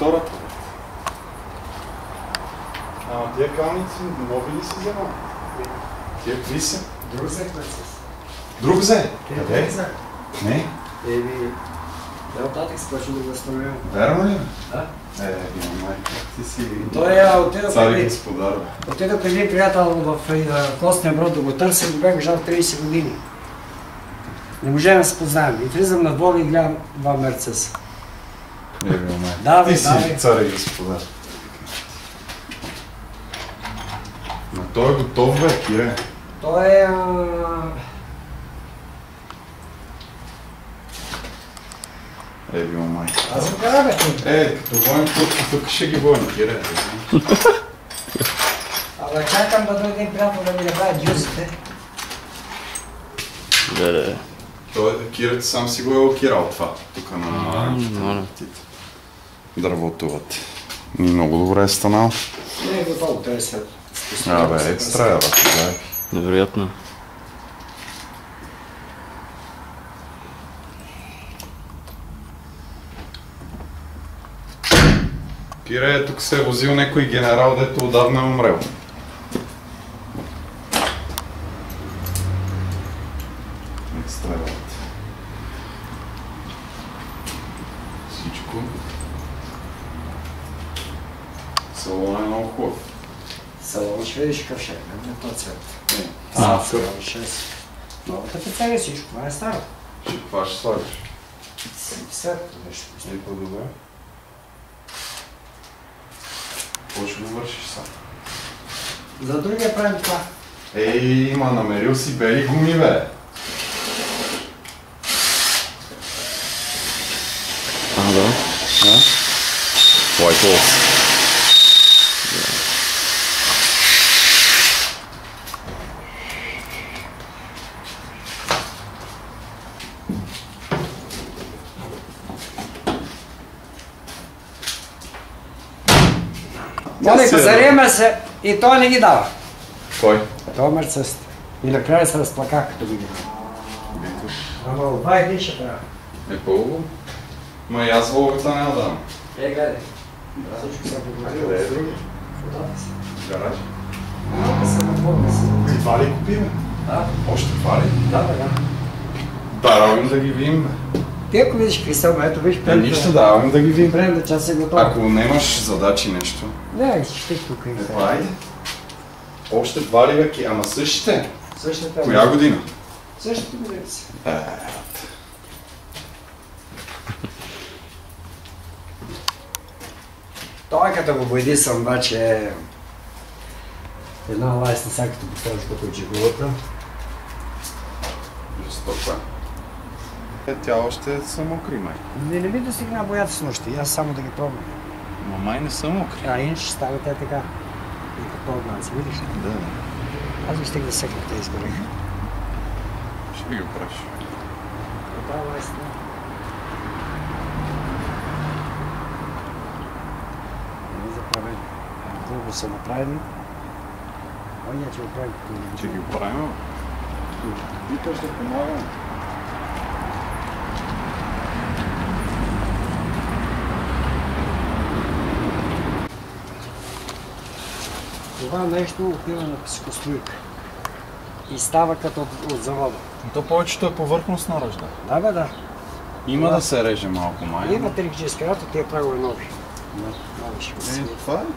втората. Ама тия калници нови ли си взема? Тия какви са? Друг взех Мерцес. Друг взе? Къде? Не? Нататък спочва да го възстановявам. Верно ли? Да. Майка, ти си Той цар и господар. отидох при един приятел в Костния Брод да го търся, го бях жал 30 години. Не можем да се познаем. И влизам на двора и гледам два Мерцеса. Да, ти си цар и господар. Но той е готов, бе, Кире. Той е... Майка. Аз го кара, бе. Като воен тук ще ги воен, Кире. Абе, чакам да дойде приятел да ми направи дюзите. Да. Той Кирето сам си го е лакирал това, тук на дървото. Много добре е станал. Не е готово, той е след. Екстра е, бе. Невероятно. Кире, тук се е возил някой генерал, дето отдавна е умрел. Екстра е, бе. Всичко. Салон е много хубав. Салон ще видиш какъв ще е, не този цвет. Салон 6. Новата пецария всичко, това е старо. Това ще слагаш. Свет, нещо. И по-добре. Какво ще го вършиш сам? За другия правим това. Има намерил си бели гуми, бе. Да. White Wolf. Моли, зариема се и той не ги дава. Кой? Това е Мерцесите. И накрая се разплака, като ги дава. Ама от 2 един ще трябва. По-хубаво. Ма и аз Волгата няма да дам. Гледай. Всичко се подготвило. Къде е други? Водата си. Гараж? Малка се напълна се. И това ли купиме? Да. Още това ли? Да. Давам да ги видим, бе. Ти ако видиш какви са, ето виж Нищо, давам да ги видим. Предната част е готова. Ако нямаш задачи нещо. Не, ще тук. Айде. Още два ли, бе? Ама същите? Същата. Коя година? Същата година си. Той като го бойди съм, обаче е една лайсна сега като поставиш като джиговата. Жестока. Тя още са мокри, май. Не ми достигна боята с нощи, аз само да ги пробвам. Ма май не са мокри. Иначе става те така. И като огнанци, видиш ли? Да. Аз ви стих да секна те изгореха. Ще ви го правиш. Това лайсна. Не е заправени. Дълго са направени. Ой, ние ще го правим. Ще ги оправим. И то ще помага. Това нещо отива на психостройка и става като от завода. То повечето е повърхностна ръжда. Да, бе, да. Има да се реже малко, май. Има електрически рата, тия прагове нови. Нови ще го си. Това е?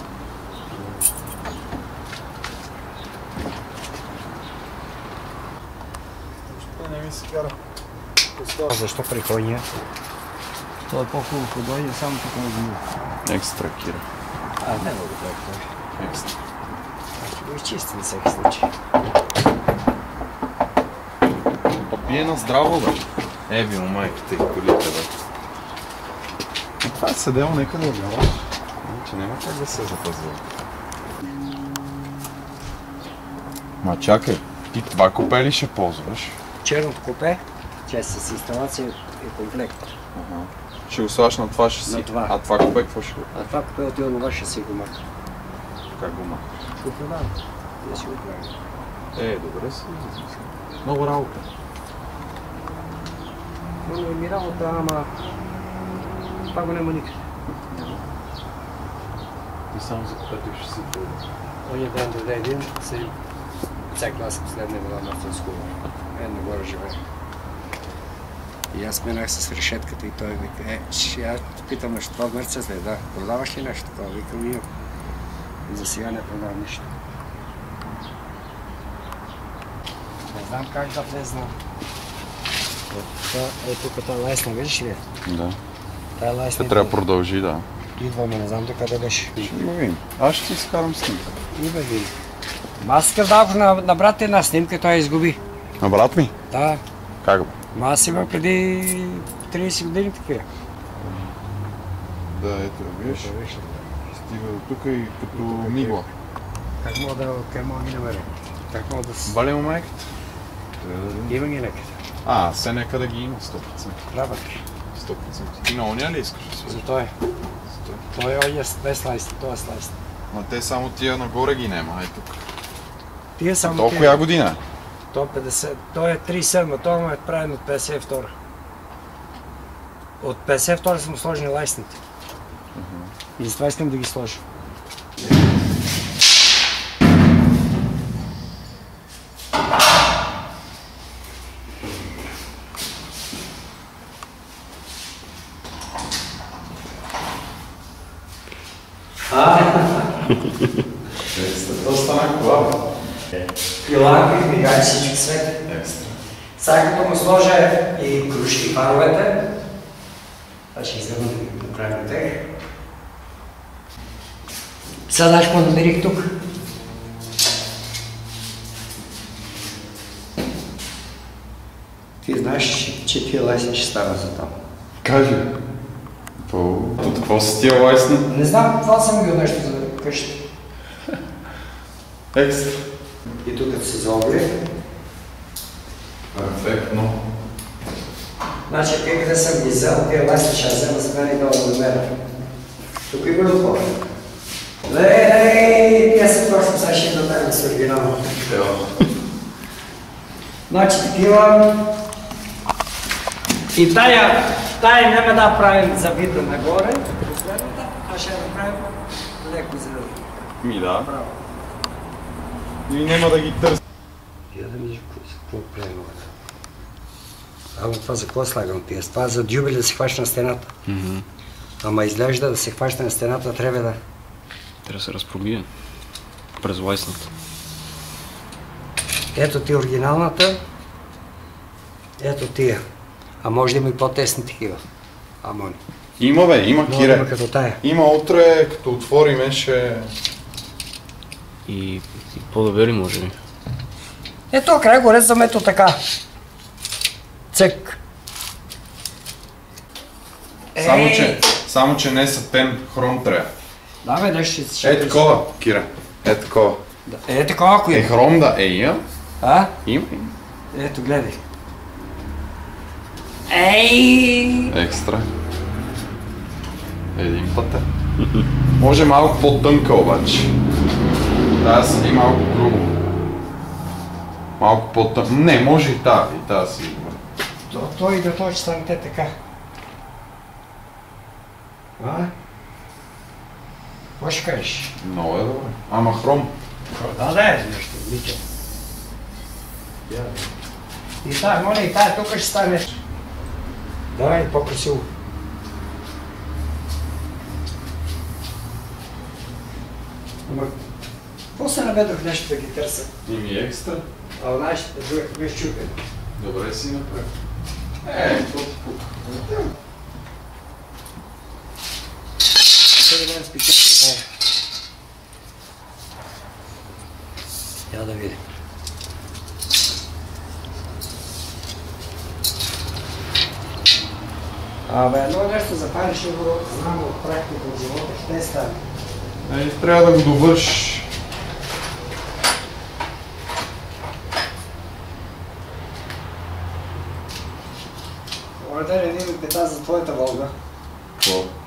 Защо не ми се кара? Защо прихойния? Това е по-хубаво, ако дойде само тук на земя. Екстра, Кира. Не мога да това. Екстра. Ще го изчисти на всеки случай. Пие на здраво, бе. Еби, майката и колите, бе. Това е седело некъде в гараж. Че няма как да се запазва. Ма чакай, ти това купе ли ще ползваш? Черното купе, че с инсталация е комплект. Ще го слагаш на това шаси. На това. А това купе какво ще го? А това купе отива на ваше си го мака. Как го мака? Ще го продавам. Да си го правим. Добре си. Много работа. Но е ми работа, ама това го няма никъде. само за пътиш си това. Оня ден дойде един, ця класа последния била мъртва скула. Нагоре живее. И аз минах с решетката и той вика, аз питам, що това Мерцес ли? Да, продаваш ли нещо такова? Викам, имам. За сега не продавам нищо. Не знам как да влезна. Тук тази лайсна, видиш ли? Да. Тая лайсна. Те трябва да продължи, да. Идваме, не знам докъде беше. Ще го видим. Аз ще ти изкарам снимка. Идва видим. Аз искам дадох на брат една снимка, той я изгуби. На брат ми? Да. Как бе? Аз има преди 30 години такива. Да, ето, виж. Стига до тук и като мигла. Как мога да ги намеря? Как мога да... Бали му майката? Има ги някъде. Все някъде ги има 100%. Трябва. 100%. Ти на оня ли искаш да За свържи? той. Той е слайст, той е слайст. Ма те само тия нагоре ги нема, ай тук. Тия само То коя година? Той е 50, той е 37, той му е правен от 52. От 52 са му сложени лайсните. И затова искам да ги сложа. То стана кола. Пиланки, мигай всички свети. Екстра. Сега като му сложа и крушки паровете, това ще изгърна да ги направим тех. Сега знаеш какво намерих тук? Ти знаеш, че тия лайсни ще станат за там. Кажи. От какво са тия лайсни? Не знам, това съм бил нещо за къща. Екстра. И тук като се заобли. Перфектно. Значи, те къде съм ги взел, тия лайсни ще взема за мен и долу да намеря. Тук има отбор. Тя се точно сега ще да дадем с оригинално. Значи такива. И тая няма да правим завита нагоре, последната, а ще я направим леко за Ми да. И няма да ги търси. Я да видиш какво правим. Ама това за какво слагам тия? Това за дюбели да се хваща на стената. Ама изглежда да се хваща на стената, трябва да... Трябва да се разпробие през лайсната. Ето ти оригиналната. Ето тия. А може да има и по-тесни такива. Амони. Има бе, има Има кире. като тая. Има утре, като отвориме ще... И по-добери може би. Ето край го резвам ето така. Цък. Само че не са тен хром трябва. Да бе, нещо ще... Е такова, Кира. Е такова. Е такова, ако Е има. хром да, има. А? Има. Ето, гледай. Ей! Екстра. Един път е. Може малко по-тънка обаче. Трябва да седи малко грубо. Малко по-тънка. Не, може и тази си. Той и да той ще станете така. А? Какво ще кажеш? Много е добре. Ама хром. Да, е нещо, Митя. И тая, моля, и тая, тук ще стане. Давай, по-красиво. Ама, какво се наведох нещо да ги търся? И ми екстра. А знаеш, друга беше чупен. Добре си направи. Какво ти пука? Ще да бъдем спичен. Я да видим. Абе, едно нещо запалиш и го знам от практика от живота, ще стане. Трябва да го довършиш. Моля да не видим пета за твоята Волга. Какво?